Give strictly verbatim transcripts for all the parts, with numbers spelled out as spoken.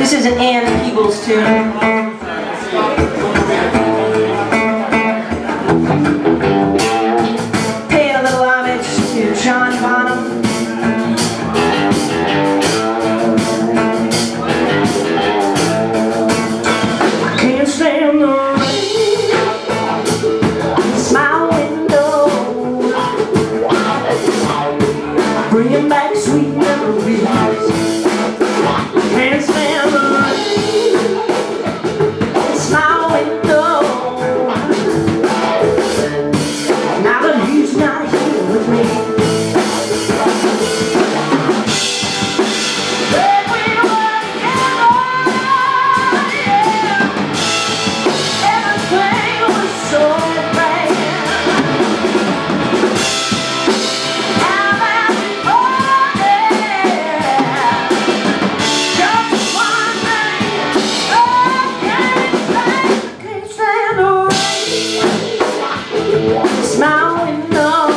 This is an Ann Peebles tune. Paying a little homage to John Bonham. I can't stand the rain. It's my window, bringing back sweet memories. Can't stand the rain. It's my window. Now that he's not here with me. When we were together, yeah, everything was so bad. Now that we've parted, just one thing I can't stand, can't stand the rain. It's my window.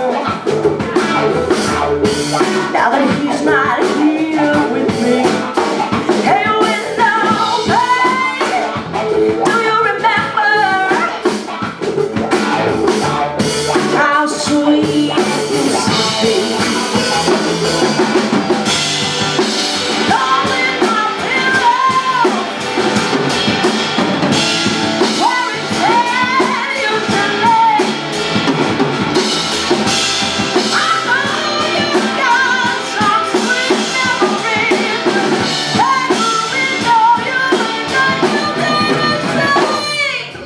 Now that he's not here with me. Hey, window, babe, do you remember how sweet it used to be? Darling, my pillow, where it said you to lay. I know you've got some sweet memories. Hey, window, you ain't got you dare say.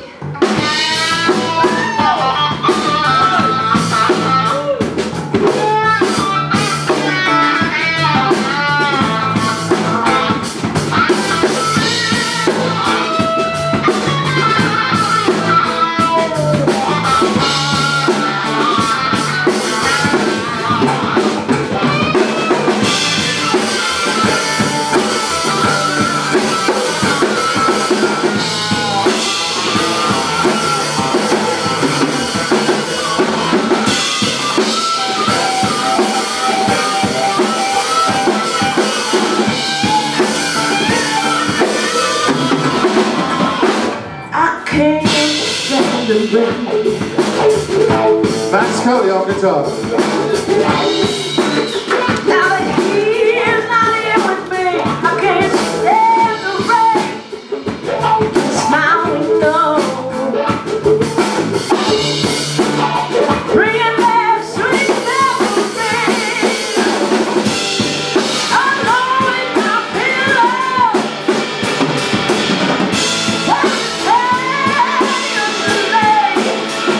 I can't stand the rain. Max Kelly on guitar. Now that he's not here with me, I can't stand the rain. It's my window, bringing back sweet memories. Alone in my pillow, where it said you to lay.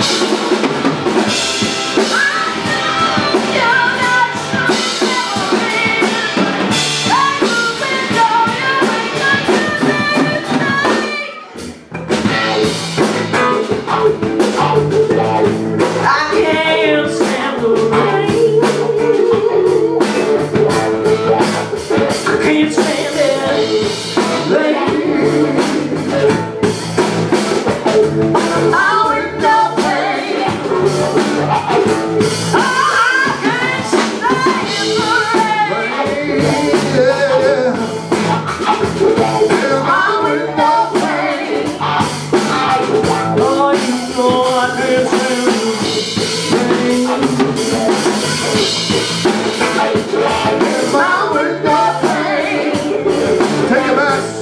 I know you got some memories. Hey, window, you ain't got to say. I can't stand the rain. I can't stand it, rain. I would not play. Oh, I can't stand the rain. Yeah. I would not play. Oh, you know I can't stand the rain. I would not play. Take it back.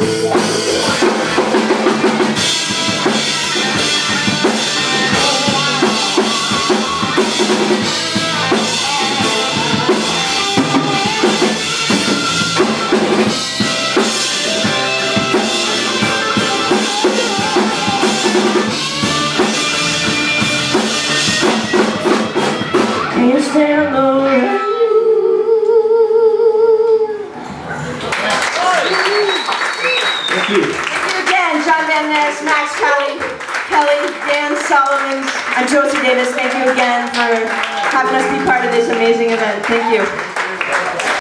Can't stand the rain. Thank you. Thank you again, John Van Ness, Max Kelly, Kelly, Dan Solomon, and Josi Davis. Thank you again for having us be part of this amazing event. Thank you.